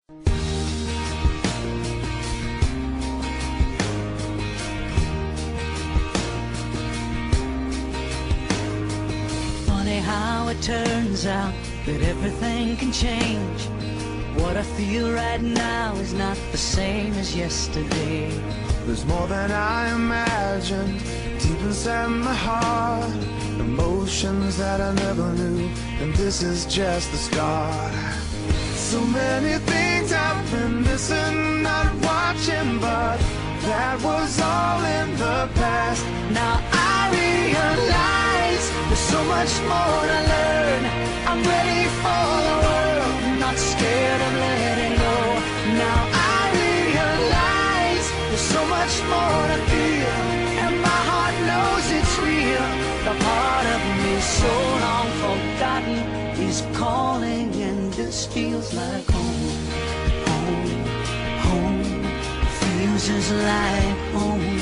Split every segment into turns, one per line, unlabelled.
Funny how it turns out that everything can change. What I feel right now is not the same as yesterday.
There's more than I imagined deep inside my heart, emotions that I never knew, and this is just the start. So many things I've been missing, not watching, but that was all in the past.
Now I realize there's so much more to learn. I'm ready for the world, not scared of letting go. Now I realize there's so much more to feel, and my heart knows it's real. The part of me so long forgotten is calling, and this feels like home. Home, home, feels just like home.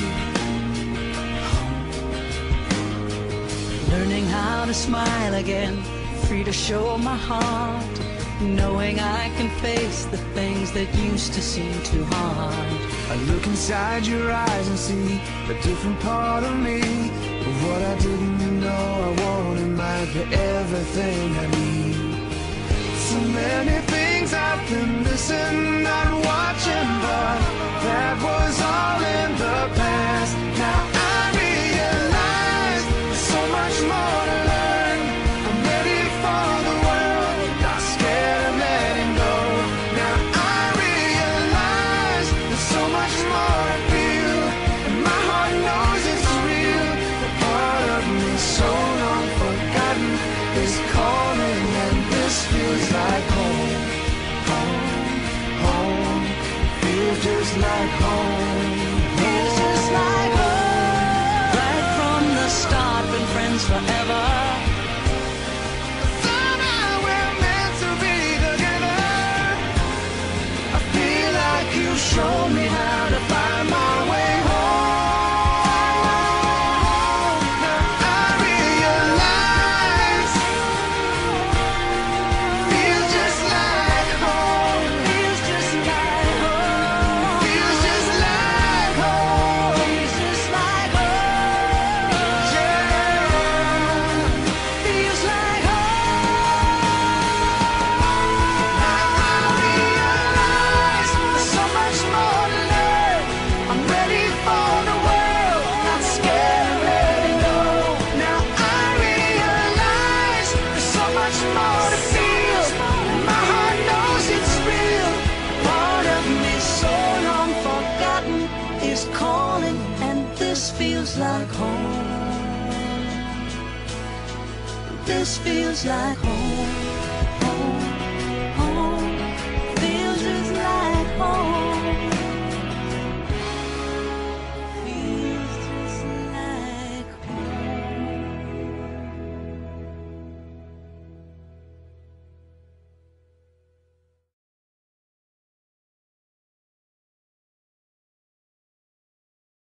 Learning how to smile again, free to show my heart, knowing I can face the things that used to seem too hard.
I look inside your eyes and see a different part of me. But what I didn't know I wanted might be everything I need. So many things I've been missing, not watching, but that was all in the past. Now I realize there's so much more to learn. I'm ready for the world, not scared of letting go. Now I realize there's so much more to feel, and my heart knows it's real. The part of me so long forgotten is calling, and this feels like home. Home, home, feels just like home.
Feels just like home. Right from the start, been friends forever.
Somehow we're meant to be together. I feel like you showed me how to find my way home. Now I realize feels just like home.
Feels just like home.
Feels just like home.
Feels just like home.
Yeah.
Feels like
Now I realize there's so much more to learn. I'm ready for the world, not scared of letting go. Now I realize there's so much more to feel, and my heart knows it's real.
part of me so long forgotten is calling, and this feels like home. This feels like home.